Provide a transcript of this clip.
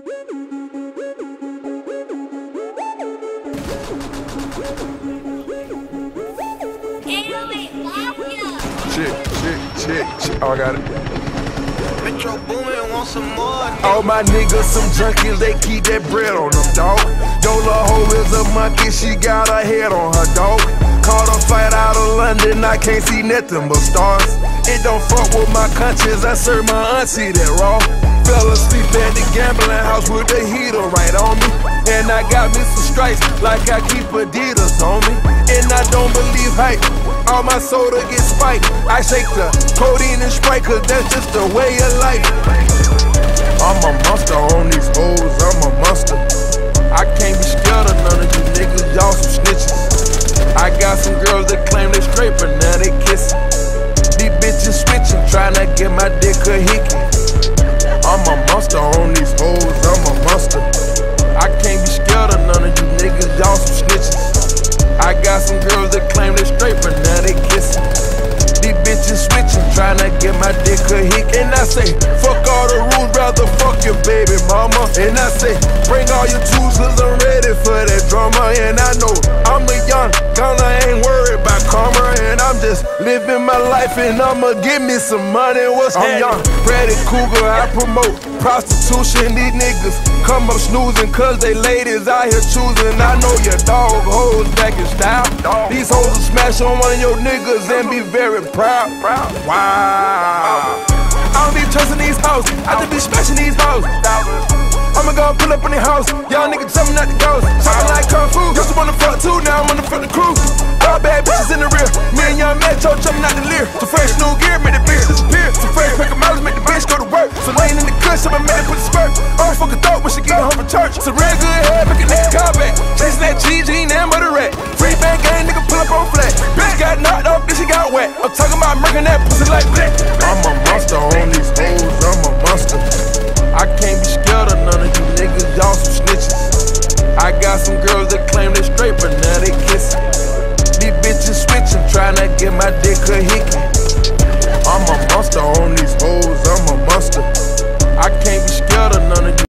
Shit. Oh, I got it. Metro Boomin want some more. All my niggas some junkies, they keep that bread on them, dawg. Yola hoe is a monkey, she got her head on her, dog. Caught a flight out of London, I can't see nothing but stars. It don't fuck with my conscience, I serve my auntie that raw. Fell asleep at the gambling house with the heater right on me. And I got me some stripes, like I keep Adidas on me. And I don't believe hype, all my soda gets spiked. I shake the codeine and Sprite, cause that's just the way of life. I'm a monster on these hoes, I'm a monster. I can't be scared of none of you niggas, y'all some snitches. I got some girls that claim they straight, but now they kissing. These bitches switching, tryna get my dick a hickey. I'm a monster on these hoes, I'm a monster. I can't be scared of none of you niggas, y'all some snitches. I got some girls that claim they straight, but now they kissing. These bitches switching, tryna get my dick a hick. And I say, fuck all the rules, rather fuck your baby mama. And I say, bring all your tools, cause I'm ready for that drama. And I know I'm a young gunner, ain't worried about karma. And I'm just living my life, and I'ma give me some money. What's I'm young, Freddy Cougar, I promote prostitution. These niggas come up snoozing, cause they ladies out here choosing. I know your dog hoes back in style. These hoes will smash on one of your niggas and be very proud. Wow. I don't be trusting these hoes, I just be smashing these hoes. I'ma go pull up in the house, y'all niggas jumping out the ghost. Talking like Kung Fu, used to wanna fuck too, now I'm on the front of the crew. All bad bitches in the rear, me and young Metro jumping out the leer. Some fresh new gear, make the bitch disappear. Some fresh pick miles, make the bitch go to work. Some lane in the cush, I'ma make it put the spurt. I don't fuck a thought when she get home from church. Some real good head, make a nigga call back. Chasing that GG, now but a rat. Free bang gang, nigga pull up on flat. Bitch got knocked off, then she got wet. I'm talking about murking that pussy like black. I'm a monster on these hoes, I'm a monster. I can't be scared of none of you niggas, y'all some snitches. I got some girls that claim they straight, but now they kissing. These bitches switching, tryna get my dick a hickey.